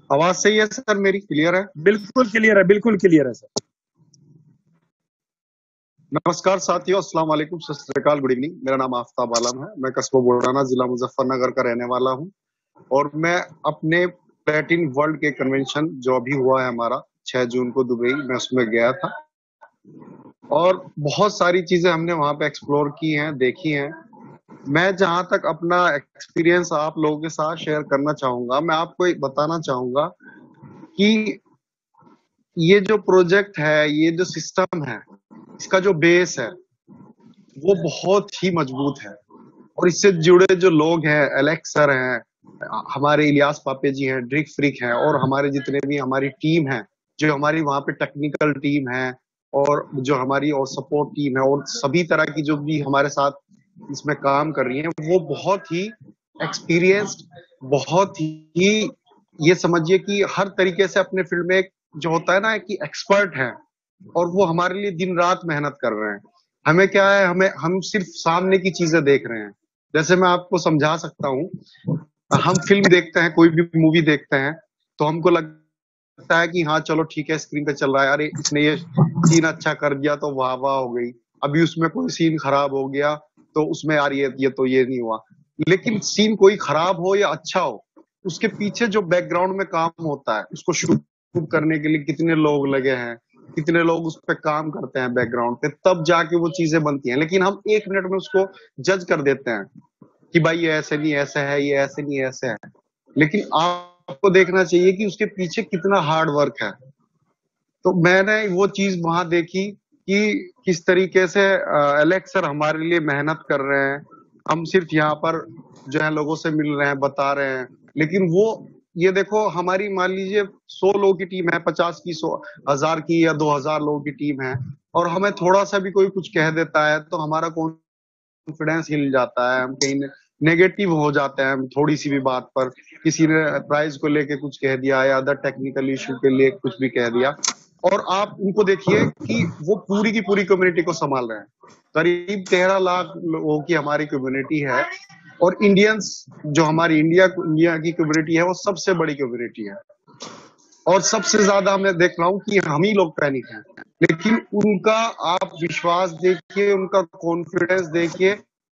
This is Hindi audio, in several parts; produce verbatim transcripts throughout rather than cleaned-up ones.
आवाज सही है सर? मेरी क्लियर है? बिल्कुल क्लियर है, बिल्कुल क्लियर है सर। नमस्कार साथियों, अस्सलाम वालेकुम, सत श्री अकाल, गुड इवनिंग। मेरा नाम आफ्ताब आलम है। मैं कस्बा बुढ़ाना, जिला मुजफ्फरनगर का रहने वाला हूं और मैं अपने प्लेटिन वर्ल्ड के कन्वेंशन जो अभी हुआ है हमारा छह जून को दुबई, मैं उसमें गया था और बहुत सारी चीजें हमने वहां पे एक्सप्लोर की हैं, देखी हैं। मैं जहां तक अपना एक्सपीरियंस आप लोगों के साथ शेयर करना चाहूंगा, मैं आपको एक बताना चाहूंगा कि ये जो प्रोजेक्ट है, ये जो सिस्टम है, इसका जो बेस है वो बहुत ही मजबूत है और इससे जुड़े जो लोग हैं, एलेक्स सर हैं, हमारे इलियास पापे जी हैं, ड्रिक फ्रिक हैं और हमारे जितने भी हमारी टीम है, जो हमारी वहां पे टेक्निकल टीम है और जो हमारी और सपोर्ट टीम है और सभी तरह की जो भी हमारे साथ इसमें काम कर रही है, वो बहुत ही एक्सपीरियंस्ड, बहुत ही, ये समझिए कि हर तरीके से अपने फील्ड में जो होता है ना कि एक्सपर्ट है और वो हमारे लिए दिन रात मेहनत कर रहे हैं। हमें क्या है, हमें हम सिर्फ सामने की चीजें देख रहे हैं। जैसे मैं आपको समझा सकता हूँ, हम फिल्म देखते हैं, कोई भी मूवी देखते हैं तो हमको लगता है कि हाँ चलो ठीक है, स्क्रीन पे चल रहा है, अरे इसने ये सीन अच्छा कर दिया तो वाह वाह हो गई। अभी उसमें कोई सीन खराब हो गया तो उसमें यार ये ये तो ये नहीं हुआ। लेकिन सीन कोई खराब हो या अच्छा हो, उसके पीछे जो बैकग्राउंड में काम होता है, उसको शूट करने के लिए कितने लोग लगे हैं, कितने लोग उस पर काम करते हैं बैकग्राउंड पे, तब जाके वो चीजें बनती हैं। लेकिन हम एक मिनट में उसको जज कर देते हैं कि भाई ये ऐसे नहीं ऐसा है, ये ऐसे नहीं ऐसे है। लेकिन आपको देखना चाहिए कि उसके पीछे कितना हार्ड वर्क है। तो मैंने वो चीज वहां देखी कि किस तरीके से एलेक्स सर हमारे लिए मेहनत कर रहे हैं। हम सिर्फ यहाँ पर जो है लोगों से मिल रहे हैं, बता रहे हैं, लेकिन वो, ये देखो, हमारी मान लीजिए सौ लोगों की टीम है, पचास की, सौ हजार की या दो हजार लोगों की टीम है और हमें थोड़ा सा भी कोई कुछ कह देता है तो हमारा कॉन्फिडेंस हिल जाता है, हम कहीं नेगेटिव हो जाते हैं थोड़ी सी भी बात पर। किसी ने प्राइस को लेके कुछ कह दिया या अदर टेक्निकल इशू के लिए कुछ भी कह दिया, और आप उनको देखिए कि वो पूरी की पूरी कम्युनिटी को संभाल रहे हैं। करीब तेरह लाख लोगों की हमारी कम्युनिटी है और इंडियंस, जो हमारी इंडिया इंडिया की कम्युनिटी है, वो सबसे बड़ी कम्युनिटी है और सबसे ज्यादा मैं देख रहा हूँ कि हम ही लोग पैनिक हैं। लेकिन उनका आप विश्वास देखिए, उनका कॉन्फिडेंस देखिए,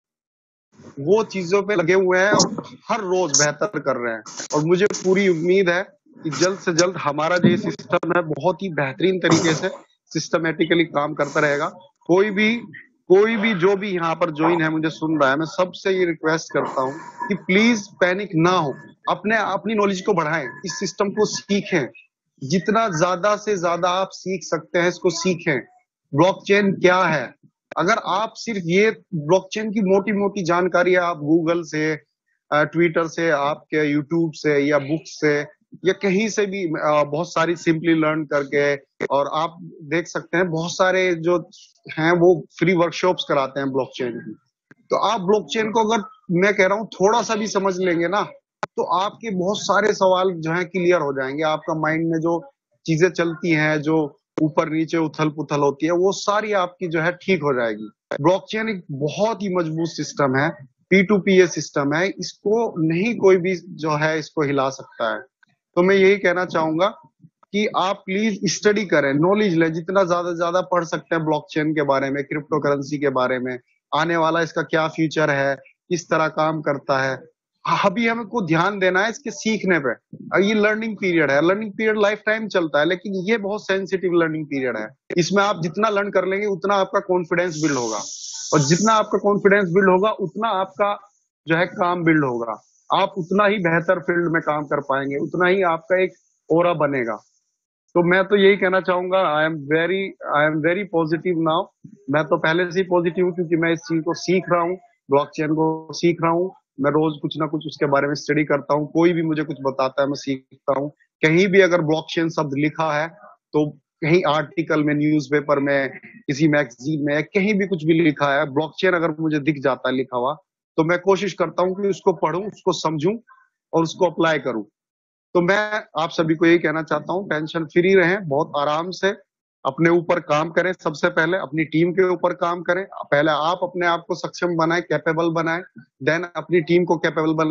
वो चीजों पे लगे हुए हैं और हर रोज बेहतर कर रहे हैं। और मुझे पूरी उम्मीद है कि जल्द से जल्द हमारा जो सिस्टम है बहुत ही बेहतरीन तरीके से सिस्टमेटिकली काम करता रहेगा। कोई भी कोई भी जो भी यहाँ पर ज्वाइन है, मुझे सुन रहा है, मैं सबसे ये रिक्वेस्ट करता हूँ कि प्लीज पैनिक ना हो, अपने अपनी नॉलेज को बढ़ाएं, इस सिस्टम को सीखें, जितना ज्यादा से ज्यादा आप सीख सकते हैं इसको सीखें। ब्लॉकचेन क्या है, अगर आप सिर्फ ये ब्लॉकचेन की मोटी मोटी जानकारी आप गूगल से, ट्विटर से, आपके यूट्यूब से या बुक से या कहीं से भी बहुत सारी सिंपली लर्न करके, और आप देख सकते हैं बहुत सारे जो हैं वो फ्री वर्कशॉप्स कराते हैं ब्लॉकचेन की। तो आप ब्लॉकचेन को अगर, मैं कह रहा हूँ, थोड़ा सा भी समझ लेंगे ना, तो आपके बहुत सारे सवाल जो है क्लियर हो जाएंगे। आपका माइंड में जो चीजें चलती हैं, जो ऊपर नीचे उथल पुथल होती है, वो सारी आपकी जो है ठीक हो जाएगी। ब्लॉकचेन एक बहुत ही मजबूत सिस्टम है, P to P A system है, इसको नहीं कोई भी जो है इसको हिला सकता है। तो मैं यही कहना चाहूंगा कि आप प्लीज स्टडी करें, नॉलेज लें, जितना ज्यादा से ज्यादा पढ़ सकते हैं ब्लॉकचेन के बारे में, क्रिप्टो करेंसी के बारे में, आने वाला इसका क्या फ्यूचर है, किस तरह काम करता है। अभी हमको ध्यान देना है इसके सीखने पे। ये लर्निंग पीरियड है, लर्निंग पीरियड लाइफ टाइम चलता है, लेकिन ये बहुत सेंसिटिव लर्निंग पीरियड है। इसमें आप जितना लर्न कर लेंगे उतना आपका कॉन्फिडेंस बिल्ड होगा, और जितना आपका कॉन्फिडेंस बिल्ड होगा उतना आपका जो है काम बिल्ड होगा। आप उतना ही बेहतर फील्ड में काम कर पाएंगे, उतना ही आपका एक ओरा बनेगा। तो मैं तो यही कहना चाहूंगा, I am very I am very positive now. मैं तो पहले से ही पॉजिटिव हूँ क्योंकि मैं इस चीज को सीख रहा हूँ, ब्लॉकचेन को सीख रहा हूँ। मैं रोज कुछ ना कुछ उसके बारे में स्टडी करता हूँ, कोई भी मुझे कुछ बताता है मैं सीखता हूँ। कहीं भी अगर ब्लॉकचेन शब्द लिखा है तो कहीं आर्टिकल में, न्यूज़पेपर में, किसी मैगजीन में, कहीं भी कुछ भी लिखा है, ब्लॉकचेन अगर मुझे दिख जाता है लिखा हुआ, तो मैं कोशिश करता हूँ कि उसको पढूं, उसको समझूं और उसको अप्लाई करूं। तो मैं आप सभी को यही कहना चाहता हूँ, टेंशन फ्री रहें, बहुत आराम से अपने ऊपर काम करें। सबसे पहले अपनी टीम के ऊपर काम करें, पहले आप अपने आप को सक्षम बनाएं, कैपेबल बनाएं, देन अपनी टीम को कैपेबल बनाएं,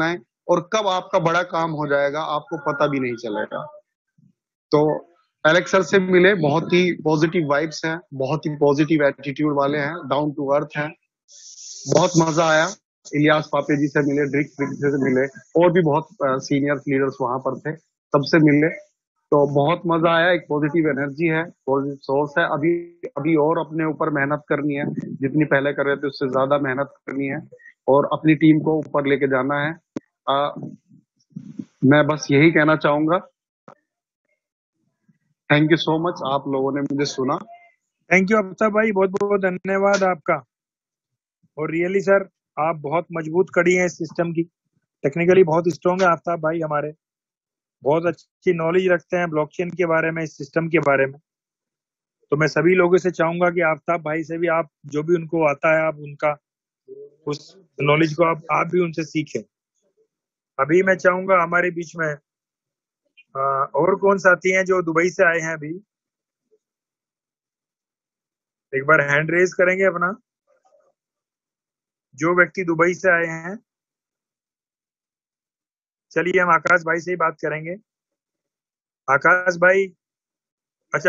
और कब आपका बड़ा काम हो जाएगा आपको पता भी नहीं चलेगा। तो एलेक्स सर से मिले, बहुत ही पॉजिटिव वाइब्स हैं, बहुत ही पॉजिटिव एटीट्यूड वाले हैं, डाउन टू अर्थ हैं, बहुत मजा आया। इलियास पापे जी से मिले, ड्रिक से मिले, और भी बहुत सीनियर लीडर्स वहां पर थे, सबसे मिले तो बहुत मजा आया। एक पॉजिटिव एनर्जी है, पॉजिटिव सोर्स है। अभी अभी और अपने ऊपर मेहनत करनी है, जितनी पहले कर रहे थे उससे ज्यादा मेहनत करनी है और अपनी टीम को ऊपर लेके जाना है। आ, मैं बस यही कहना चाहूंगा। थैंक यू सो मच, आप लोगों ने मुझे सुना। थैंक यू आफ्ताब भाई, बहुत बहुत धन्यवाद आपका। और रियली सर, आप बहुत मजबूत कड़ी हैं इस सिस्टम की, टेक्निकली बहुत स्ट्रॉन्ग है आफ्ताब भाई, हमारे बहुत अच्छी नॉलेज रखते हैं ब्लॉकचेन के बारे में, इस सिस्टम के बारे में। तो मैं सभी लोगों से चाहूंगा कि आफ्ताब भाई से भी आप जो भी उनको आता है, आप उनका उस नॉलेज को आप आप भी उनसे सीखें। अभी मैं चाहूंगा हमारे बीच में आ, और कौन साथी हैं जो दुबई से आए हैं अभी, एक बार हैंड रेज करेंगे अपना, जो व्यक्ति दुबई से आए हैं। चलिए हम आकाश भाई से ही बात करेंगे। आकाश भाई, अच्छा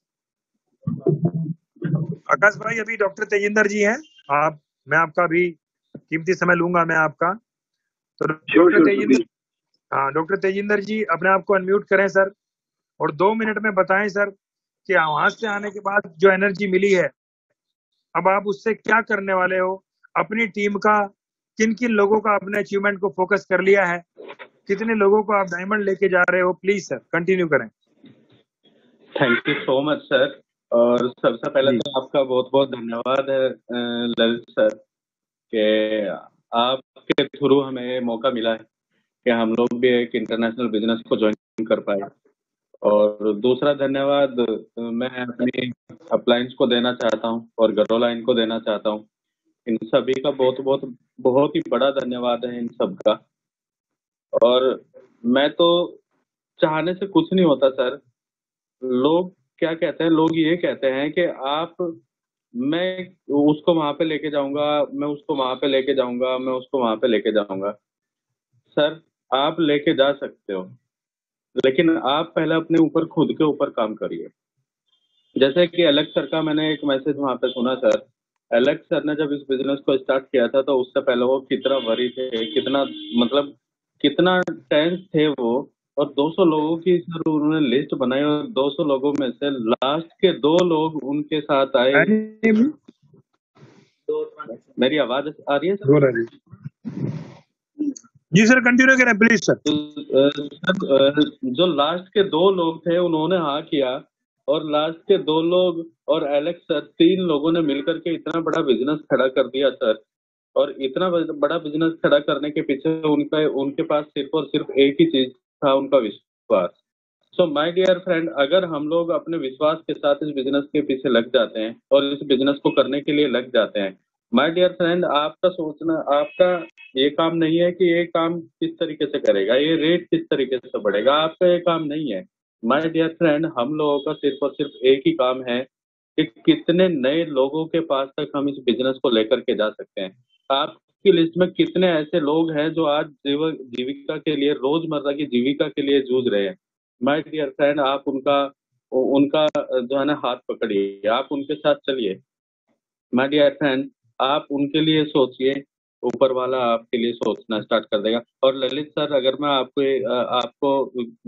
आकाश भाई, अभी डॉक्टर तेजिंदर जी हैं आप, मैं आपका भी कीमती समय लूंगा मैं आपका। तो डॉक्टर तेजिंदर, हाँ डॉक्टर तेजिंदर जी अपने आप को अनम्यूट करें सर, और दो मिनट में बताएं सर कि वहां से आने के बाद जो एनर्जी मिली है, अब आप उससे क्या करने वाले हो, अपनी टीम का किन किन लोगों का अपने अचीवमेंट को फोकस कर लिया है, कितने लोगों को आप डायमंड लेके जा रहे हो, प्लीज सर कंटिन्यू करें। Thank you so much sir. और सबसे पहले तो आपका बहुत बहुत धन्यवाद है ललित सर, कि आपके थ्रू हमें मौका मिला है कि हम लोग भी एक इंटरनेशनल बिजनेस को ज्वाइन कर पाए। और दूसरा धन्यवाद मैं अपनी अपलाइंस को देना चाहता हूं और गरोलाइन को देना चाहता हूं। इन सभी का बहुत बहुत बहुत ही बड़ा धन्यवाद है इन सब का। और मैं तो चाहने से कुछ नहीं होता सर। लोग क्या कहते हैं, लोग ये कहते हैं कि आप, मैं उसको वहां पे लेके जाऊंगा, मैं उसको वहां पे लेके जाऊंगा, मैं उसको वहां पे लेके जाऊंगा। सर आप लेके जा सकते हो, लेकिन आप पहले अपने ऊपर खुद के ऊपर काम करिए। जैसे कि एलेक्स सर का मैंने एक मैसेज वहां पे सुना सर। एलेक्स सर ने जब इस बिजनेस को स्टार्ट किया था तो उससे पहले वो कितना वरी थे, कितना मतलब कितना टेंस थे वो। और दो सौ लोगों की सर उन्होंने लिस्ट बनाई और दो सौ लोगों में से लास्ट के दो लोग उनके साथ आए। मेरी आवाज आ रही है सर? जी सर कंटिन्यू करें प्लीज सर। तो सर जो लास्ट के दो लोग थे उन्होंने हाँ किया, और लास्ट के दो लोग और एलेक्स सर, तीन लोगों ने मिलकर के इतना बड़ा बिजनेस खड़ा कर दिया सर। और इतना बड़ा बिजनेस खड़ा करने के पीछे उनका उनके पास सिर्फ और सिर्फ एक ही चीज था, उनका विश्वास। सो माय डियर फ्रेंड, अगर हम लोग अपने विश्वास के साथ इस बिजनेस के पीछे लग जाते हैं और इस बिजनेस को करने के लिए लग जाते हैं, माय डियर फ्रेंड, आपका सोचना, आपका ये काम नहीं है कि ये काम किस तरीके से करेगा, ये रेट किस तरीके से बढ़ेगा, आपका ये काम नहीं है। माय डियर फ्रेंड, हम लोगों का सिर्फ और सिर्फ एक ही काम है कि कितने नए लोगों के पास तक हम इस बिजनेस को लेकर के जा सकते हैं। आपकी लिस्ट में कितने ऐसे लोग हैं जो आज जीव जीविका के लिए, रोजमर्रा की जीविका के लिए जूझ रहे हैं। माय डियर फ्रेंड, आप उनका उनका जो है ना हाथ पकड़िए, आप उनके साथ चलिए। माय डियर फ्रेंड, आप उनके लिए सोचिए, ऊपर वाला आपके लिए सोचना स्टार्ट कर देगा। और ललित सर, अगर मैं आपको आपको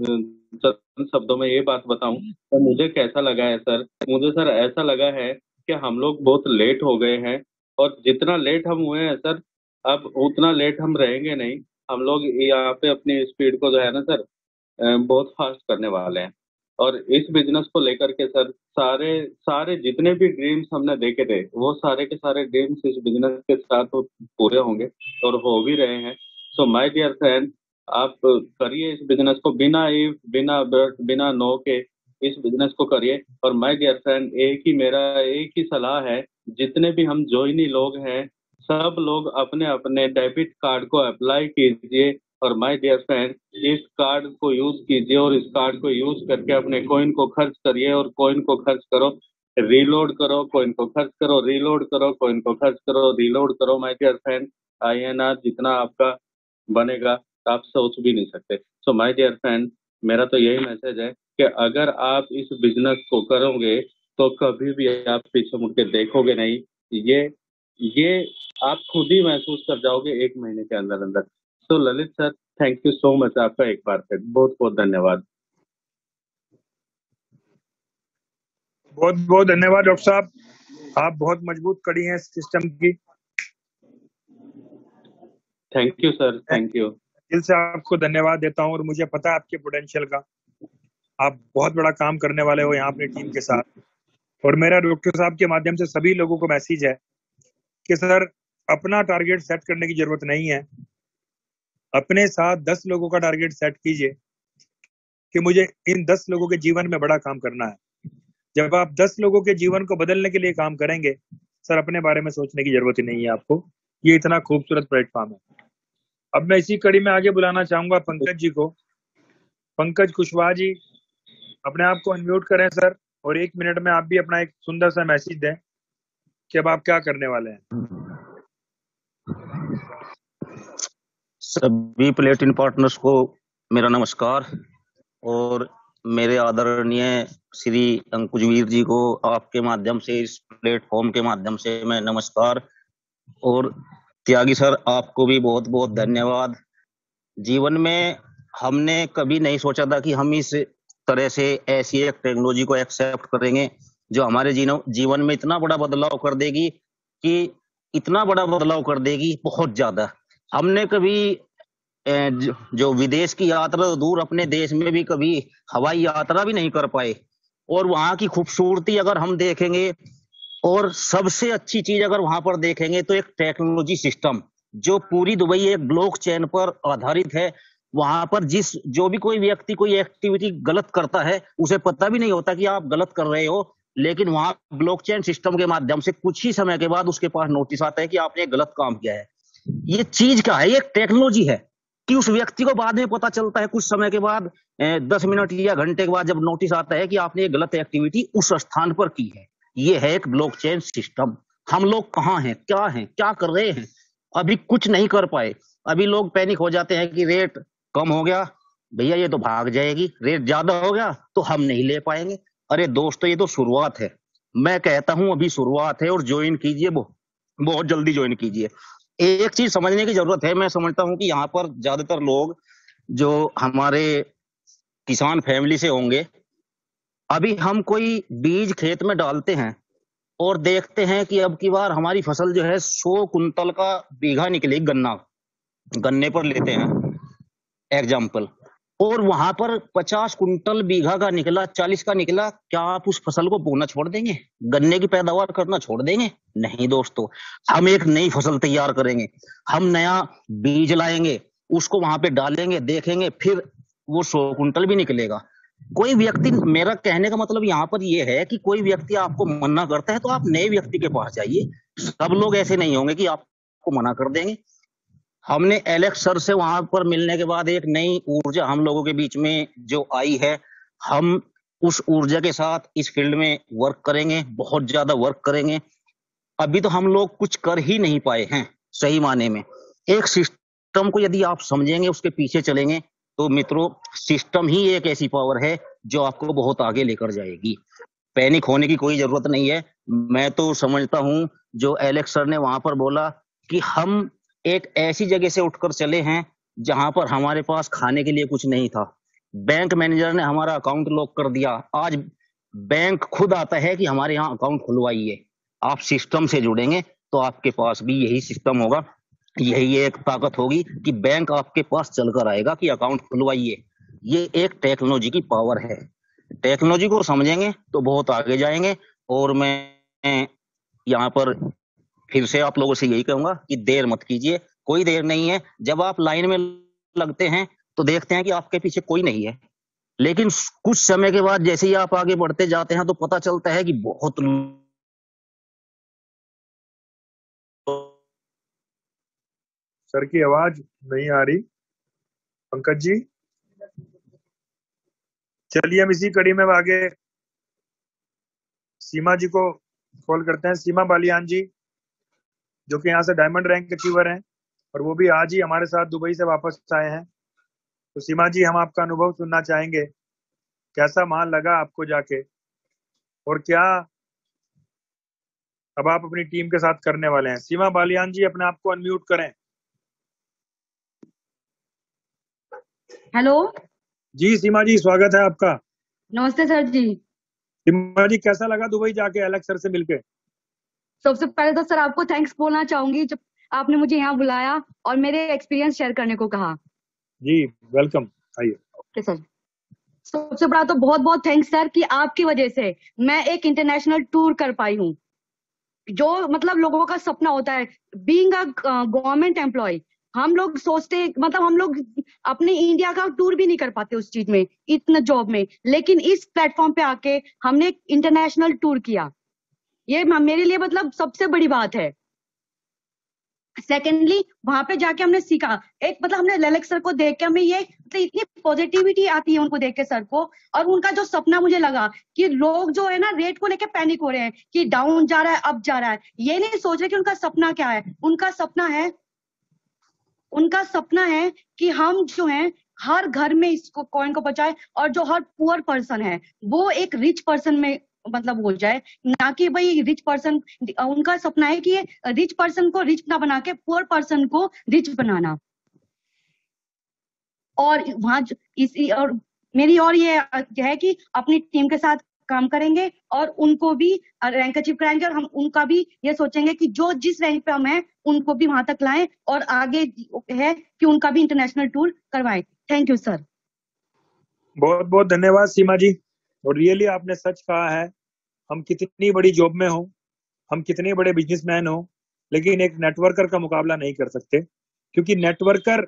चंद शब्दों में ये बात बताऊं तो मुझे कैसा लगा है सर, मुझे सर ऐसा लगा है कि हम लोग बहुत लेट हो गए हैं, और जितना लेट हम हुए हैं सर, अब उतना लेट हम रहेंगे नहीं। हम लोग यहाँ पे अपनी स्पीड को जो है ना सर बहुत फास्ट करने वाले हैं। और इस बिजनेस को लेकर के सर, सारे सारे जितने भी ड्रीम्स हमने देखे थे वो सारे के सारे ड्रीम्स इस बिजनेस के साथ पूरे होंगे और हो भी रहे हैं। सो माय डियर फ्रेंड, आप करिए इस बिजनेस को, बिना इफ, बिना बट, बिना नो के इस बिजनेस को करिए। और माय डियर फ्रेंड, एक ही मेरा एक ही सलाह है, जितने भी हम ज्वाइनी लोग हैं, सब लोग अपने अपने डेबिट कार्ड को अप्लाई कीजिए। और माय डियर फ्रेंड, इस कार्ड को यूज कीजिए और इस कार्ड को यूज करके अपने कॉइन को खर्च करिए, और कॉइन को खर्च करो, रीलोड करो, कॉइन को खर्च करो, रीलोड करो, कॉइन को खर्च करो, रीलोड करो। My dear friend, I N R जितना आपका बनेगा आप सोच भी नहीं सकते। सो माय डियर फ्रेंड, मेरा तो यही मैसेज है कि अगर आप इस बिजनेस को करोगे तो कभी भी आप पीछे मुड़ के देखोगे नहीं। ये ये आप खुद ही महसूस कर जाओगे एक महीने के अंदर अंदर। तो Lalit sir, thank you so much, आपका एक बार फिर बहुत बहुत धन्यवाद। बहुत बहुत धन्यवाद डॉक्टर साहब, आप बहुत मजबूत कड़ी हैं सिस्टम की। Thank you sir, thank you. दिल से आपको धन्यवाद देता हूँ और मुझे पता है आपके पोटेंशियल का, आप बहुत बड़ा काम करने वाले हो यहाँ अपनी टीम के साथ। और मेरा डॉक्टर साहब के माध्यम से सभी लोगों को मैसेज है कि सर अपना टारगेट सेट करने की जरूरत नहीं है, अपने साथ दस लोगों का टारगेट सेट कीजिए कि मुझे इन दस लोगों के जीवन में बड़ा काम करना है। जब आप दस लोगों के जीवन को बदलने के लिए काम करेंगे सर, अपने बारे में सोचने की जरूरत ही नहीं है आपको। ये इतना खूबसूरत प्लेटफॉर्म है। अब मैं इसी कड़ी में आगे बुलाना चाहूंगा पंकज जी को। पंकज कुशवाहा जी, अपने आप को अनम्यूट करें सर, और एक मिनट में आप भी अपना एक सुंदर सा मैसेज दें कि अब आप क्या करने वाले हैं। सभी प्लेटिन पार्टनर्स को मेरा नमस्कार, और मेरे आदरणीय श्री अंकुशवीर जी को आपके माध्यम से, इस प्लेटफॉर्म के माध्यम से मैं नमस्कार। और त्यागी सर, आपको भी बहुत बहुत धन्यवाद। जीवन में हमने कभी नहीं सोचा था कि हम इस तरह से ऐसी एक टेक्नोलॉजी को एक्सेप्ट करेंगे जो हमारे जीवन में इतना बड़ा बदलाव कर देगी, कि इतना बड़ा बदलाव कर देगी, बहुत ज्यादा। हमने कभी जो विदेश की यात्रा तो दूर, अपने देश में भी कभी हवाई यात्रा भी नहीं कर पाए। और वहां की खूबसूरती अगर हम देखेंगे, और सबसे अच्छी चीज अगर वहां पर देखेंगे, तो एक टेक्नोलॉजी सिस्टम जो पूरी दुबई एक ब्लॉक चेन पर आधारित है। वहां पर जिस जो भी कोई व्यक्ति कोई एक्टिविटी गलत करता है, उसे पता भी नहीं होता कि आप गलत कर रहे हो, लेकिन वहां ब्लॉकचेन सिस्टम के माध्यम से कुछ ही समय के बाद उसके पास नोटिस आता है कि आपने गलत काम किया है। ये चीज क्या है? ये टेक्नोलॉजी है कि उस व्यक्ति को बाद में पता चलता है, कुछ समय के बाद, दस मिनट या घंटे के बाद, जब नोटिस आता है कि आपने ये गलत एक्टिविटी उस स्थान पर की है। ये है एक ब्लॉकचेन सिस्टम। हम लोग कहाँ हैं, क्या हैं, क्या कर रहे हैं? अभी कुछ नहीं कर पाए। अभी लोग पैनिक हो जाते हैं कि रेट कम हो गया, भैया ये तो भाग जाएगी, रेट ज्यादा हो गया तो हम नहीं ले पाएंगे। अरे दोस्तों, ये तो शुरुआत है। मैं कहता हूं अभी शुरुआत है, और ज्वाइन कीजिए, वो बहुत जल्दी ज्वाइन कीजिए। एक चीज समझने की जरूरत है। मैं समझता हूं कि यहाँ पर ज्यादातर लोग जो हमारे किसान फैमिली से होंगे, अभी हम कोई बीज खेत में डालते हैं और देखते हैं कि अब की बार हमारी फसल जो है सौ कुंतल का बीघा निकलेगी। गन्ना गन्ने पर लेते हैं एग्जाम्पल, और वहां पर पचास कुंटल बीघा का निकला, चालीस का निकला। क्या आप उस फसल को बोना छोड़ देंगे? गन्ने की पैदावार करना छोड़ देंगे? नहीं दोस्तों, हम एक नई फसल तैयार करेंगे, हम नया बीज लाएंगे, उसको वहां पे डालेंगे, देखेंगे, फिर वो सौ कुंटल भी निकलेगा। कोई व्यक्ति, मेरा कहने का मतलब यहाँ पर ये है कि कोई व्यक्ति आपको मना करता है तो आप नए व्यक्ति के पास जाइए। सब लोग ऐसे नहीं होंगे कि आपको मना कर देंगे। हमने एलेक्स सर से वहां पर मिलने के बाद एक नई ऊर्जा हम लोगों के बीच में जो आई है, हम उस ऊर्जा के साथ इस फील्ड में वर्क करेंगे, बहुत ज्यादा वर्क करेंगे। अभी तो हम लोग कुछ कर ही नहीं पाए हैं सही माने में। एक सिस्टम को यदि आप समझेंगे, उसके पीछे चलेंगे, तो मित्रों, सिस्टम ही एक ऐसी पावर है जो आपको बहुत आगे लेकर जाएगी। पैनिक होने की कोई जरूरत नहीं है। मैं तो समझता हूं जो एलेक्स सर ने वहां पर बोला कि हम एक ऐसी जगह से उठकर चले हैं जहां पर हमारे पास खाने के लिए कुछ नहीं था। बैंक मैनेजर ने हमारा अकाउंट लॉक कर दिया। आज बैंक खुद आता है कि हमारे यहाँ अकाउंट खुलवाइए। आप सिस्टम से जुड़ेंगे तो आपके पास भी यही सिस्टम होगा, यही एक ताकत होगी कि बैंक आपके पास चलकर आएगा कि अकाउंट खुलवाइए। ये एक टेक्नोलॉजी की पावर है। टेक्नोलॉजी को समझेंगे तो बहुत आगे जाएंगे। और मैं यहाँ पर फिर से आप लोगों से यही कहूंगा कि देर मत कीजिए, कोई देर नहीं है। जब आप लाइन में लगते हैं तो देखते हैं कि आपके पीछे कोई नहीं है, लेकिन कुछ समय के बाद जैसे ही आप आगे बढ़ते जाते हैं तो पता चलता है कि बहुत सर की आवाज नहीं आ रही पंकज जी। चलिए हम इसी कड़ी में आगे सीमा जी को कॉल करते हैं। सीमा बालियान जी, जो कि यहाँ से डायमंड रैंक अचीवर हैं, और वो भी आज ही हमारे साथ दुबई से वापस आए हैं। तो सीमा जी, हम आपका अनुभव सुनना चाहेंगे, कैसा माल लगा आपको जाके, और क्या अब आप अपनी टीम के साथ करने वाले हैं। सीमा बालियान जी, अपने आप को अनम्यूट करें। हेलो जी सीमा जी, स्वागत है आपका। नमस्ते सर जी। सीमा जी, कैसा लगा दुबई जाके एलेक्स सर से मिलके? सबसे पहले तो सर आपको थैंक्स बोलना चाहूंगी जब आपने मुझे यहाँ बुलाया और मेरे एक्सपीरियंस शेयर करने को कहा। जी वेलकम, आइए। Okay sir. सबसे बड़ा तो बहुत बहुत थैंक्स सर कि आपकी वजह से मैं एक इंटरनेशनल टूर कर पाई हूँ। जो मतलब लोगों का सपना होता है, बीइंग अ गवर्नमेंट एम्प्लॉय, हम लोग सोचते मतलब हम लोग अपने इंडिया का टूर भी नहीं कर पाते उस चीज में, इतना जॉब में, लेकिन इस प्लेटफॉर्म पे आके हमने इंटरनेशनल टूर किया। ये म- मेरे लिए मतलब सबसे बड़ी बात है। सेकेंडली वहां पे जाके हमने सीखा, एक मतलब हमने ललित सर को देख के हमें ये मतलब इतनी पॉजिटिविटी आती है उनको देख के सर को, और उनका जो सपना मुझे लगा कि लोग जो है ना रेट को लेके पैनिक हो रहे हैं कि डाउन जा रहा है, अप जा रहा है, ये नहीं सोच रहे कि उनका सपना क्या है। उनका सपना है उनका सपना है कि हम जो है हर घर में इसको कॉइन को पहुंचाए, और जो हर पुअर पर्सन है वो एक रिच पर्सन में मतलब हो जाए, ना कि भाई रिच पर्सन। उनका सपना है कि रिच पर्सन को रिच ना बना के पुअर पर्सन को रिच बनाना। और वहां ज- इस और मेरी और ये है कि अपनी टीम के साथ काम करेंगे और उनको भी रैंक अचीव कराएंगे, और हम उनका भी ये सोचेंगे कि जो जिस रैंक पे हम हैं उनको भी वहां तक लाएं, और आगे है कि उनका भी इंटरनेशनल टूर करवाएं। Thank you sir. बहुत बहुत धन्यवाद सीमा जी। और रियली आपने सच कहा है, हम कितनी बड़ी जॉब में हो, हम कितने बड़े बिजनेसमैन हो, लेकिन एक नेटवर्कर का मुकाबला नहीं कर सकते, क्योंकि नेटवर्कर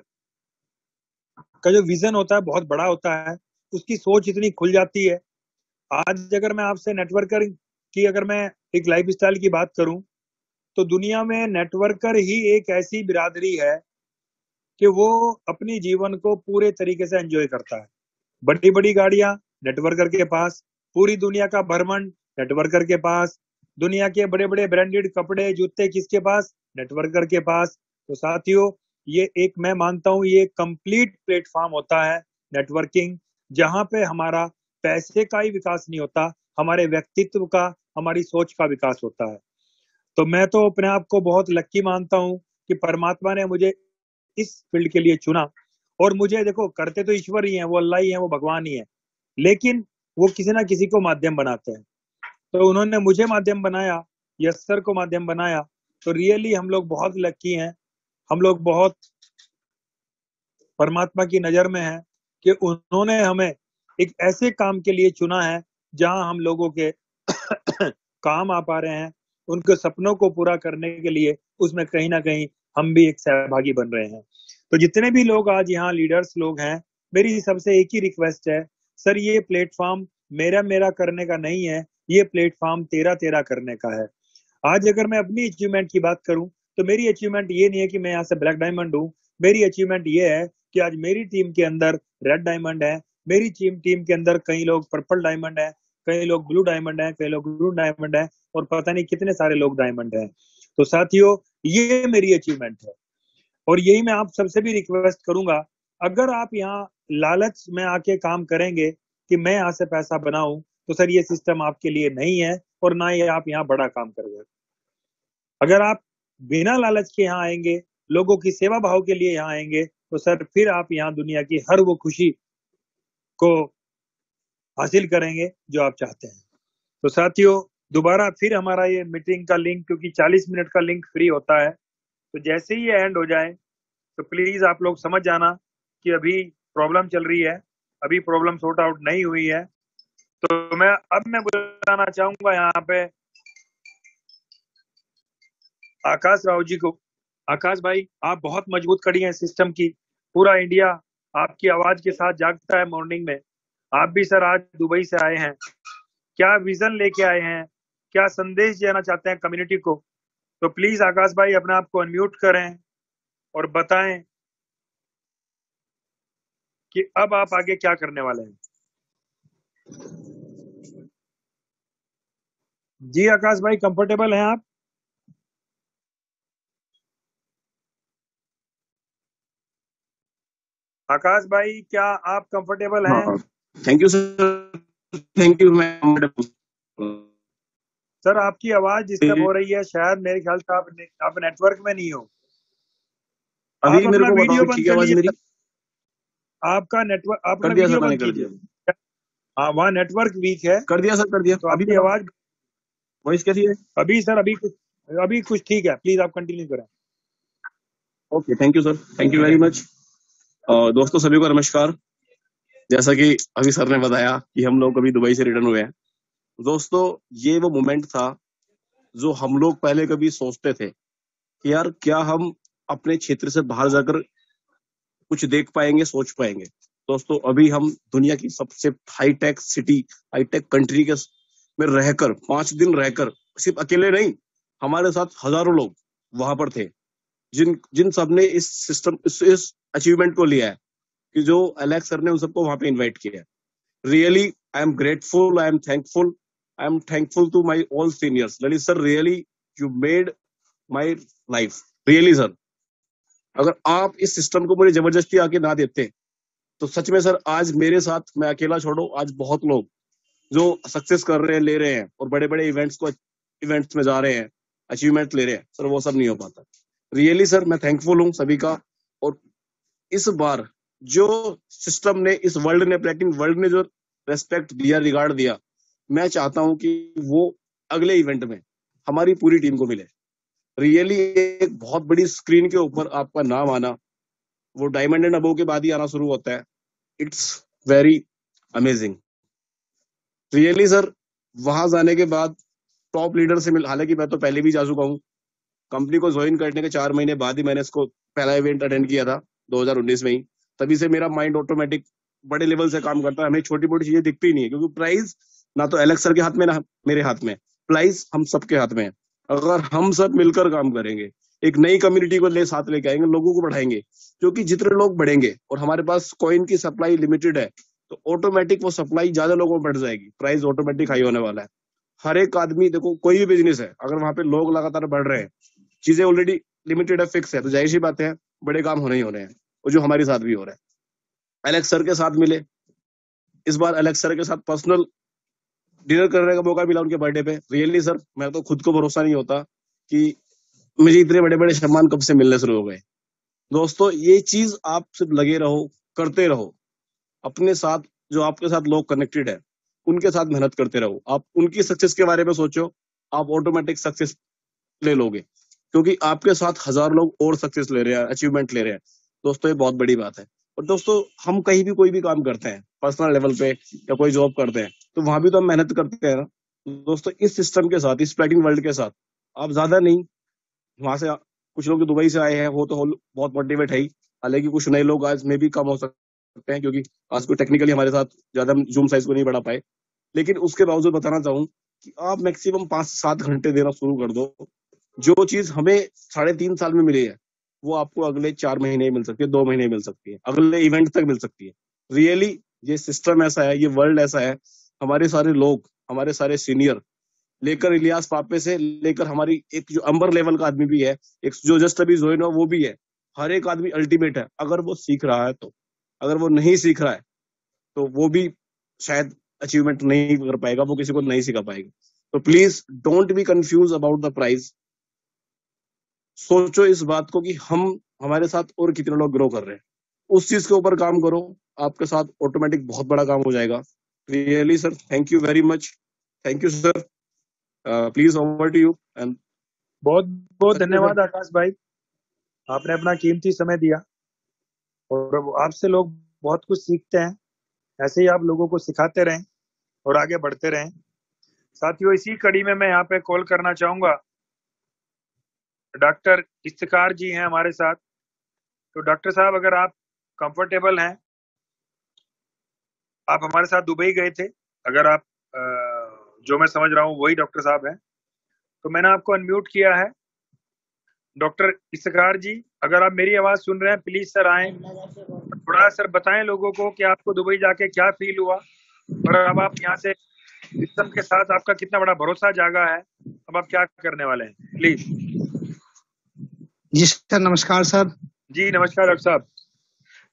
का जो विजन होता है बहुत बड़ा होता है, उसकी सोच इतनी खुल जाती है। आज अगर मैं आपसे नेटवर्कर की अगर मैं एक लाइफ स्टाइल की बात करूं, तो दुनिया में नेटवर्कर ही एक ऐसी बिरादरी है कि वो अपनी जीवन को पूरे तरीके से एंजॉय करता है। बड़ी बड़ी गाड़ियां नेटवर्कर के पास, पूरी दुनिया का भ्रमण नेटवर्कर के पास, दुनिया के बड़े बड़े ब्रांडेड कपड़े जूते किसके पास? नेटवर्कर के पास। तो साथियों, ये एक मैं मानता हूं ये कंप्लीट प्लेटफॉर्म होता है नेटवर्किंग, जहां पे हमारा पैसे का ही विकास नहीं होता, हमारे व्यक्तित्व का, हमारी सोच का विकास होता है। तो मैं तो अपने आप को बहुत लक्की मानता हूं कि परमात्मा ने मुझे इस फील्ड के लिए चुना। और मुझे देखो, करते तो ईश्वर ही हैं, वो अल्लाह ही है, वो भगवान ही है, लेकिन वो किसी ना किसी को माध्यम बनाते हैं। तो उन्होंने मुझे माध्यम बनाया, यस सर को माध्यम बनाया। तो रियली हम लोग बहुत लक्की हैं, हम लोग बहुत परमात्मा की नजर में हैं कि उन्होंने हमें एक ऐसे काम के लिए चुना है जहां हम लोगों के काम आ पा रहे हैं, उनके सपनों को पूरा करने के लिए उसमें कहीं ना कहीं हम भी एक सहभागी बन रहे हैं। तो जितने भी लोग आज यहाँ लीडर्स लोग हैं, मेरी सबसे एक ही रिक्वेस्ट है, सर ये प्लेटफॉर्म मेरा मेरा करने का नहीं है, ये प्लेटफॉर्म तेरा तेरा करने का है। आज अगर मैं अपनी अचीवमेंट की बात करूं, तो मेरी अचीवमेंट ये नहीं है कि मैं यहाँ से ब्लैक डायमंड हूँ। मेरी अचीवमेंट ये है कि आज मेरी टीम के अंदर रेड डायमंड है, मेरी टीम टीम के अंदर कई लोग पर्पल डायमंड है, कई लोग ब्लू डायमंड है, कई लोग ब्लू डायमंड है, और पता नहीं कितने सारे लोग डायमंड है। तो साथियों, ये मेरी अचीवमेंट है, और यही मैं आप सबसे भी रिक्वेस्ट करूंगा, अगर आप यहाँ लालच में आके काम करेंगे कि मैं यहाँ से पैसा बनाऊं, तो सर ये सिस्टम आपके लिए नहीं है, और ना ही आप यहाँ बड़ा काम करेंगे। अगर आप बिना लालच के यहाँ आएंगे, लोगों की सेवा भाव के लिए यहाँ आएंगे, तो सर फिर आप यहाँ दुनिया की हर वो खुशी को हासिल करेंगे जो आप चाहते हैं। तो साथियों, दोबारा फिर हमारा ये मीटिंग का लिंक, क्योंकि चालीस मिनट का लिंक फ्री होता है, तो जैसे ही ये एंड हो जाए तो प्लीज आप लोग समझ जाना कि अभी प्रॉब्लम चल रही है, अभी प्रॉब्लम सॉर्ट आउट नहीं हुई है। तो मैं अब मैं बुलाना चाहूंगा यहाँ पे आकाश राव जी को। आकाश भाई, आप बहुत मजबूत कड़ी हैं सिस्टम की, पूरा इंडिया आपकी आवाज के साथ जागता है मॉर्निंग में। आप भी सर आज दुबई से आए हैं, क्या विजन लेके आए हैं, क्या संदेश देना चाहते हैं कम्युनिटी को? तो प्लीज आकाश भाई अपने आप को अनम्यूट करें और बताएं कि अब आप आगे क्या करने वाले हैं। जी आकाश भाई, कंफर्टेबल हैं आप? आकाश भाई क्या आप कंफर्टेबल हैं? हाँ, thank you sir, thank you ma'am. Sir आपकी आवाज डिस्टर्ब हो रही है, शायद मेरे ख्याल से आप ने, आप नेटवर्क में नहीं हो। अभी आप मेरे अपना को वीडियो बताओ, बंद ठीक है कर आवाज लीजिए मेरी? सर। आपका नेटवर्क आप कर अपना दिया सर, वीडियो मैंने बंद कर कीजिए। दिया, हाँ वहाँ नेटवर्क वीक है कर दिया सर, कर दिया। तो अभी आपकी आवाज वॉइस कैसी है? अभी सर अभी कुछ अभी कुछ ठीक है, प्लीज आप कंटिन्यू करें। Okay, thank you sir, thank you very much. दोस्तों सभी को नमस्कार। जैसा कि अभी सर ने बताया कि हम लोग अभी दुबई से रिटर्न हुए हैं। दोस्तों ये वो मोमेंट था जो हम लोग पहले कभी सोचते थे कि यार क्या हम अपने क्षेत्र से बाहर जाकर कुछ देख पाएंगे, सोच पाएंगे। दोस्तों अभी हम दुनिया की सबसे हाईटेक सिटी, हाईटेक कंट्री के में रहकर, पांच दिन रहकर, सिर्फ अकेले नहीं, हमारे साथ हजारों लोग वहां पर थे, जिन जिन सब ने इस सिस्टम इस, इस अचीवमेंट को लिया है कि जो एलेक्स सर ने उन सबको वहां पे इनवाइट किया है। Really I am grateful, I am thankful, I am thankful to my all seniors. Lalit sir, really you made my life, really sir. अगर आप इस सिस्टम को मुझे जबरदस्ती आके ना देते तो सच में सर आज मेरे साथ, मैं अकेला छोड़ो, आज बहुत लोग जो सक्सेस कर रहे हैं, ले रहे हैं और बड़े बड़े इवेंट्स को इवेंट्स में जा रहे हैं, अचीवमेंट ले रहे हैं सर, वो सब नहीं हो पाता। रियली सर मैं थैंकफुल हूँ सभी का। और इस बार जो सिस्टम ने, इस वर्ल्ड ने, प्लेटिन वर्ल्ड ने जो रेस्पेक्ट दिया, रिगार्ड दिया, मैं चाहता हूं कि वो अगले इवेंट में हमारी पूरी टीम को मिले। रियली एक बहुत बड़ी स्क्रीन के ऊपर आपका नाम आना, वो डायमंड एंड अबोव के बाद ही आना शुरू होता है। It's very amazing really sir. वहां जाने के बाद टॉप लीडर से मिल, हालांकि मैं तो पहले भी जा चुका हूँ, कंपनी को ज्वाइन करने के चार महीने बाद ही मैंने इसको पहला इवेंट अटेंड किया था दो हज़ार उन्नीस में ही। तभी से मेरा माइंड ऑटोमेटिक बड़े लेवल से काम करता है, हमें छोटी मोटी चीजें दिखती नहीं है, क्योंकि प्राइस ना तो एलेक्स सर के हाथ में ना मेरे हाथ में, प्राइस हम सबके हाथ में है। अगर हम सब मिलकर काम करेंगे, एक नई कम्युनिटी को ले साथ लेके आएंगे, लोगों को बढ़ाएंगे, क्योंकि जितने लोग बढ़ेंगे और हमारे पास कॉइन की सप्लाई लिमिटेड है तो ऑटोमेटिक वो सप्लाई ज्यादा लोगों में बढ़ जाएगी, प्राइस ऑटोमेटिक हाई होने वाला है। हर एक आदमी, देखो कोई भी बिजनेस है, अगर वहां पे लोग लगातार बढ़ रहे हैं, चीजें ऑलरेडी लिमिटेड है, फिक्स है, तो जाहिर सी बात है बड़े काम होने ही होने हैं, और जो हमारे साथ भी हो रहा है। एलेक्स सर के साथ मिले, इस बार एलेक्स सर के साथ पर्सनल डिनर करने का मौका मिला उनके बर्थडे पे। रियली सर मैं तो खुद को भरोसा नहीं होता कि मुझे इतने बड़े बड़े सम्मान कब से मिलने शुरू हो गए। दोस्तों ये चीज आप सिर्फ लगे रहो, करते रहो, अपने साथ जो आपके साथ लोग कनेक्टेड है उनके साथ मेहनत करते रहो, आप उनकी सक्सेस के बारे में सोचो, आप ऑटोमेटिक सक्सेस ले लोगे, क्योंकि आपके साथ हजार लोग और सक्सेस ले रहे हैं, अचीवमेंट ले रहे हैं। दोस्तों ये बहुत बड़ी बात है। और दोस्तों हम कहीं भी कोई भी काम करते हैं, पर्सनल लेवल पे या कोई जॉब करते हैं, तो वहां भी तो हम मेहनत करते हैं ना। दोस्तों इस सिस्टम के साथ, इस प्लेटिन वर्ल्ड के साथ आप ज्यादा नहीं, वहां से कुछ लोग जो दुबई से आए हैं वो तो बहुत मोटिवेट है ही, हालांकि कुछ नए लोग आज में भी कम हो सकते हैं, क्योंकि आज को टेक्निकली हमारे साथ ज्यादा जूम साइज को नहीं बढ़ा पाए। लेकिन उसके बावजूद बताना चाहूँ कि आप मैक्सिमम पांच से सात घंटे देना शुरू कर दो। जो चीज हमें साढ़े तीन साल में मिली है वो आपको अगले चार महीने मिल सकती है, दो महीने मिल सकती है, अगले इवेंट तक मिल सकती है। रियली ये सिस्टम ऐसा है, ये वर्ल्ड ऐसा है, हमारे सारे लोग, हमारे सारे सीनियर, लेकर इलियास पापे से लेकर हमारी एक जो अंबर लेवल का आदमी भी है, एक जो जस्ट अभी ज्वाइन हुआ वो भी है, हर एक आदमी अल्टीमेट है अगर वो सीख रहा है तो। अगर वो नहीं सीख रहा है तो वो भी शायद अचीवमेंट नहीं कर पाएगा, वो किसी को नहीं सिखा पाएगा। तो please don't be confuse about the price. सोचो इस बात को कि हम, हमारे साथ और कितने लोग ग्रो कर रहे हैं, उस चीज के ऊपर काम करो, आपके साथ ऑटोमेटिक बहुत बड़ा काम हो जाएगा। Really sir thank you very much, thank you sir, please over to you. And बहुत बहुत धन्यवाद आकाश भाई, आपने अपना कीमती समय दिया और आपसे लोग बहुत कुछ सीखते हैं। ऐसे ही आप लोगों को सिखाते रहें और आगे बढ़ते रहें। साथियों इसी कड़ी में मैं यहाँ पे कॉल करना चाहूंगा, डॉक्टर इफ्तिकार जी हैं हमारे साथ। तो डॉक्टर साहब अगर आप कंफर्टेबल हैं, आप हमारे साथ दुबई गए थे, अगर आप जो मैं समझ रहा हूँ वही डॉक्टर साहब हैं, तो मैंने आपको अनम्यूट किया है। डॉक्टर इफ्तिकार जी अगर आप मेरी आवाज सुन रहे हैं प्लीज सर आए, थोड़ा सर बताएं लोगों को कि आपको दुबई जाके क्या फील हुआ और अब आप यहाँ से सिस्टम के साथ आपका कितना बड़ा भरोसा जागा है, अब आप क्या करने वाले हैं प्लीज। जी सर नमस्कार सर। जी नमस्कार डॉक्टर साहब।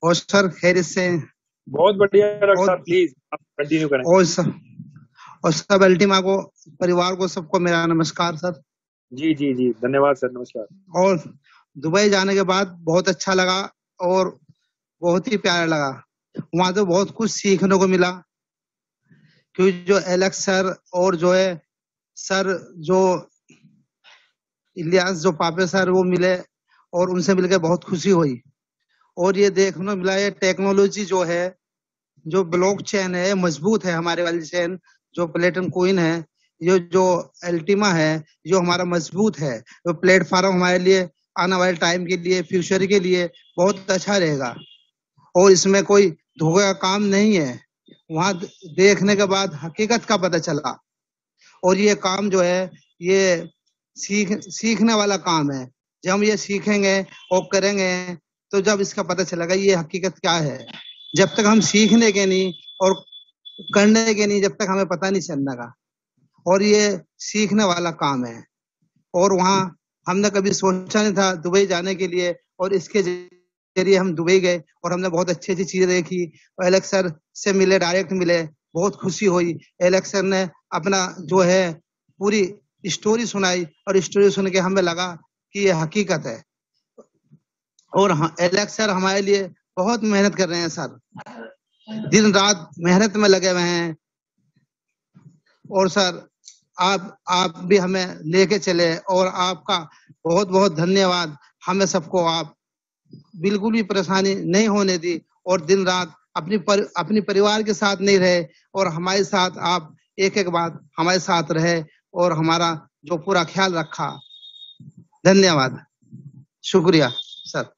और सर खैरियत से? बहुत बढ़िया डॉक्टर और साहब, प्लीज आप कंटिन्यू करें। और सब और सब अल्टीमा को, परिवार को, सबको मेरा नमस्कार सर। जी जी जी, धन्यवाद सर, नमस्कार। और दुबई जाने के बाद बहुत अच्छा लगा और बहुत ही प्यारा लगा। वहां तो बहुत कुछ सीखने को मिला, क्योंकि जो एलेक्स सर और जो है सर जो इलियास जो पापे सर वो मिले और उनसे मिलकर बहुत खुशी हुई। और ये देखने को मिला ये टेक्नोलॉजी जो है, जो ब्लॉक चेन है मजबूत है, हमारे वाली चेन जो प्लेटन कोइन है, ये जो अल्टीमा है जो हमारा मजबूत है, वो प्लेटफॉर्म हमारे लिए आने वाले टाइम के लिए, फ्यूचर के लिए बहुत अच्छा रहेगा। और इसमें कोई धोखे का काम नहीं है। वहां देखने के बाद हकीकत का पता चला। और ये काम जो है ये सीख सीखने वाला काम है। जब हम ये सीखेंगे और करेंगे तो जब इसका पता चलेगा ये हकीकत क्या है। जब तक हम सीखने के नहीं और करने के नहीं, जब तक हमें पता नहीं चलने का। और ये सीखने वाला काम है। और वहाँ हमने कभी सोचा नहीं था दुबई जाने के लिए, और इसके जरिए हम दुबई गए और हमने बहुत अच्छी अच्छी चीजें देखी। एलेक्स सर से मिले, डायरेक्ट मिले, बहुत खुशी हुई। एलेक्स सर ने अपना जो है पूरी स्टोरी सुनाई और स्टोरी सुन के हमें लगा कि ये हकीकत है। और एलेक्स सर हमारे लिए बहुत मेहनत कर रहे हैं सर, दिन रात मेहनत में लगे हुए हैं। और सर आप आप भी हमें लेके चले, और आपका बहुत बहुत धन्यवाद। हमें सबको आप बिल्कुल भी परेशानी नहीं होने दी, और दिन रात अपनी पर, अपनी परिवार के साथ नहीं रहे, और हमारे साथ आप एक एक बात हमारे साथ रहे और हमारा जो पूरा ख्याल रखा। धन्यवाद, शुक्रिया सर।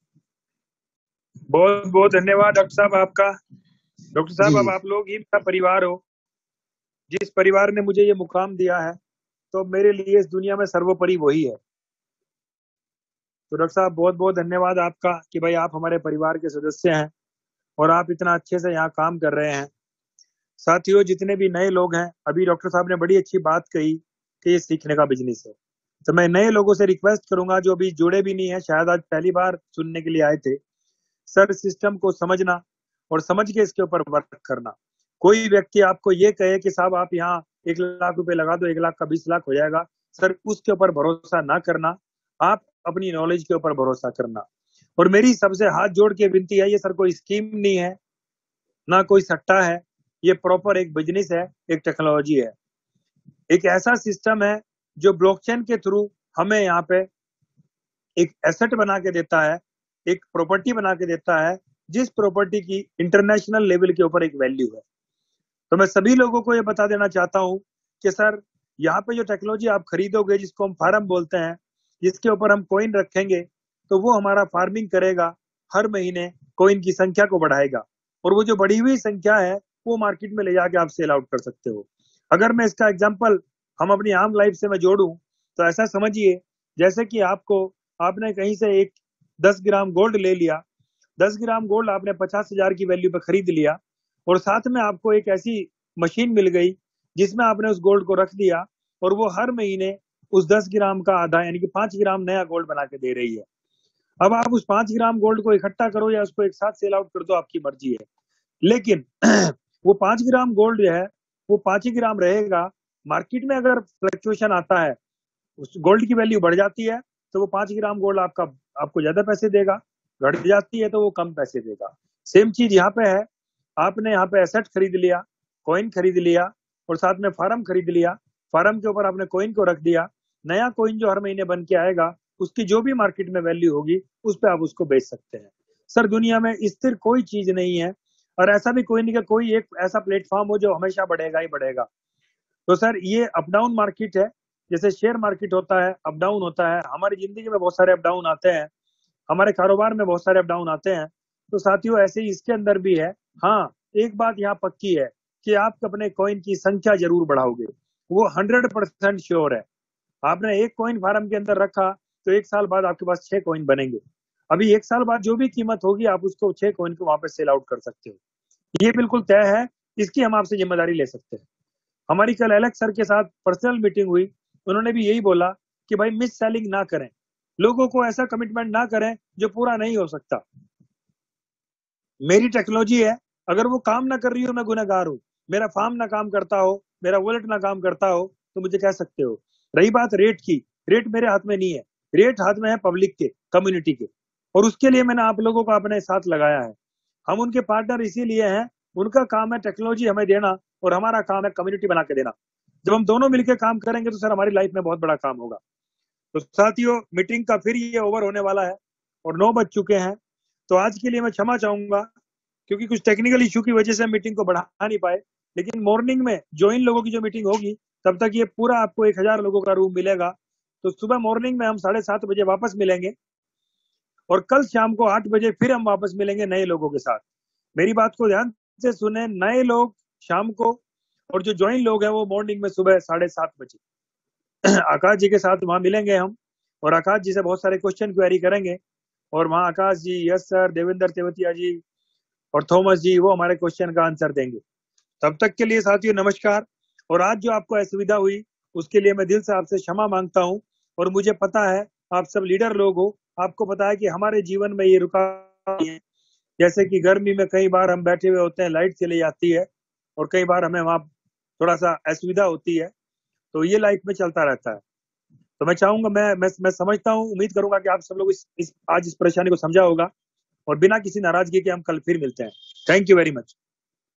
बहुत बहुत धन्यवाद डॉक्टर साहब आपका। डॉक्टर साहब जी। अब आप लोग ही मेरा परिवार हो। जिस परिवार ने मुझे ये मुकाम दिया है, तो मेरे लिए इस दुनिया में सर्वोपरि वही है। तो डॉक्टर साहब बहुत बहुत धन्यवाद आपका कि भाई आप हमारे परिवार के सदस्य हैं और आप इतना अच्छे से यहाँ काम कर रहे हैं। साथियों, जितने भी नए लोग हैं, अभी डॉक्टर साहब ने बड़ी अच्छी बात कही कि ये सीखने का बिजनेस है। तो मैं नए लोगों से रिक्वेस्ट करूंगा जो अभी जुड़े भी नहीं है, शायद आज पहली बार सुनने के लिए आए थे, सर सिस्टम को समझना और समझ के इसके ऊपर वर्क करना। कोई व्यक्ति आपको ये कहे कि साहब आप यहाँ एक लाख रुपए लगा दो, एक लाख का बीस लाख हो जाएगा, सर उसके ऊपर भरोसा ना करना। आप अपनी नॉलेज के ऊपर भरोसा करना। और मेरी सबसे हाथ जोड़ के विनती है, ये सर कोई स्कीम नहीं है, ना कोई सट्टा है, ये प्रॉपर एक बिजनेस है, एक टेक्नोलॉजी है, एक ऐसा सिस्टम है जो ब्लॉकचेन के थ्रू हमें यहाँ पे एक एसेट बना के देता है, एक प्रॉपर्टी बना के देता है, जिस प्रॉपर्टी की इंटरनेशनल लेवल के ऊपर एक वैल्यू है। तो मैं सभी लोगों को ये बता देना चाहता हूँ कि सर यहाँ पे जो टेक्नोलॉजी आप खरीदोगे, जिसको हम फार्म बोलते हैं, जिसके ऊपर हम कॉइन रखेंगे, तो वो हमारा फार्मिंग करेगा, हर महीने कॉइन की संख्या को बढ़ाएगा, और वो जो बढ़ी हुई संख्या है वो मार्केट में ले जाके आप सेल आउट कर सकते हो। अगर मैं इसका एग्जाम्पल हम अपनी आम लाइफ से मैं जोड़ूं, तो ऐसा समझिए जैसे कि आपको आपने कहीं से एक दस ग्राम गोल्ड ले लिया, दस ग्राम गोल्ड आपने पचास हजार की वैल्यू पे खरीद लिया, और साथ में आपको एक ऐसी मशीन मिल गई जिसमें आपने उस गोल्ड को रख दिया, और वो हर महीने उस दस ग्राम का आधा यानी कि पांच ग्राम नया गोल्ड बना के दे रही है। अब आप उस पांच ग्राम गोल्ड को इकट्ठा करो या उसको एक साथ सेल आउट कर दो, आपकी मर्जी है। लेकिन वो पांच ग्राम गोल्ड जो है वो पांच ही ग्राम रहेगा। मार्केट में अगर फ्लक्चुएशन आता है, उस गोल्ड की वैल्यू बढ़ जाती है, तो वो पांच ग्राम गोल्ड आपका आपको ज्यादा पैसे देगा, घट जाती है तो वो कम पैसे देगा। सेम चीज यहाँ पे है, आपने यहाँ पे एसेट खरीद लिया, कॉइन खरीद लिया, और साथ में फार्म खरीद लिया, फार्म के ऊपर आपने कॉइन को रख दिया, नया कॉइन जो हर महीने बन के आएगा, उसकी जो भी मार्केट में वैल्यू होगी उस पर आप उसको बेच सकते हैं। सर दुनिया में स्थिर कोई चीज नहीं है, और ऐसा भी कोई नहीं कि कोई एक ऐसा प्लेटफॉर्म हो जो हमेशा बढ़ेगा ही बढ़ेगा। तो सर ये अप डाउन मार्केट है, जैसे शेयर मार्केट होता है, अप डाउन होता है। हमारी जिंदगी में बहुत सारे अप डाउन आते हैं, हमारे कारोबार में बहुत सारे अप डाउन आते हैं। तो साथियों ऐसे ही इसके अंदर भी है। हाँ, एक बात यहाँ पक्की है कि आप अपने कॉइन की संख्या जरूर बढ़ाओगे, वो हंड्रेड परसेंट श्योर है। आपने एक कॉइन फार्म के अंदर रखा तो एक साल बाद आपके पास छह कॉइन बनेंगे। अभी एक साल बाद जो भी कीमत होगी आप उसको छह कॉइन को वापस सेल आउट कर सकते हो, ये बिल्कुल तय है। इसकी हम आपसे जिम्मेदारी ले सकते हैं। हमारी कल एलेक्स सर के साथ पर्सनल मीटिंग हुई, उन्होंने भी यही बोला कि भाई मिस सेलिंग ना करें, लोगों को ऐसा कमिटमेंट ना करें जो पूरा नहीं हो सकता। मेरी टेक्नोलॉजी है, अगर वो काम ना कर रही हो मैं गुनहगार हूँ, मेरा फार्म ना काम करता हो, मेरा वॉलेट ना काम करता हो, तो मुझे कह सकते हो। रही बात रेट की, रेट मेरे हाथ में नहीं है, रेट हाथ में है पब्लिक के, कम्युनिटी के, और उसके लिए मैंने आप लोगों को अपने साथ लगाया है। हम उनके पार्टनर इसीलिए हैं, उनका काम है टेक्नोलॉजी हमें देना और हमारा काम है कम्युनिटी बना के देना। जब हम दोनों मिलकर काम करेंगे तो सर हमारी लाइफ में बहुत बड़ा काम होगा। तो साथियों, मीटिंग का फिर ये ओवर होने वाला है और नौ बज चुके हैं, तो आज के लिए मैं क्षमा चाहूंगा क्योंकि कुछ टेक्निकल इशू की वजह से मीटिंग को बढ़ा नहीं पाए, लेकिन मॉर्निंग में जो इन लोगों की जो मीटिंग होगी तब तक ये पूरा आपको एक हजार लोगों का रूम मिलेगा। तो सुबह मॉर्निंग में हम साढ़े सात बजे वापस मिलेंगे और कल शाम को आठ बजे फिर हम वापस मिलेंगे नए लोगों के साथ। मेरी बात को ध्यान से सुने, नए लोग शाम को और जो ज्वाइन लोग हैं वो मॉर्निंग में सुबह साढ़े सात बजे आकाश जी के साथ वहां मिलेंगे हम, और आकाश जी से बहुत सारे क्वेश्चन क्वेरी करेंगे, और वहां आकाश जी, यस सर, देवेंद्र तेवतिया जी और थॉमस जी वो हमारे क्वेश्चन का आंसर देंगे। तब तक के लिए साथियों नमस्कार। और आज जो आपको असुविधा हुई उसके लिए मैं दिल से आपसे क्षमा मांगता हूं, और मुझे पता है आप सब लीडर लोग हो, आपको पता है कि हमारे जीवन में ये रुकावट है, जैसे कि गर्मी में कई बार हम बैठे हुए होते हैं, लाइट चली जाती है और कई बार हमें वहां थोड़ा सा असुविधा होती है, तो ये लाइफ में चलता रहता है। तो मैं चाहूंगा, मैं मैं, मैं समझता हूँ, उम्मीद करूंगा कि आप सब लोग इस, इस आज इस परेशानी को समझा होगा, और बिना किसी नाराजगी के हम कल फिर मिलते हैं। Thank you very much.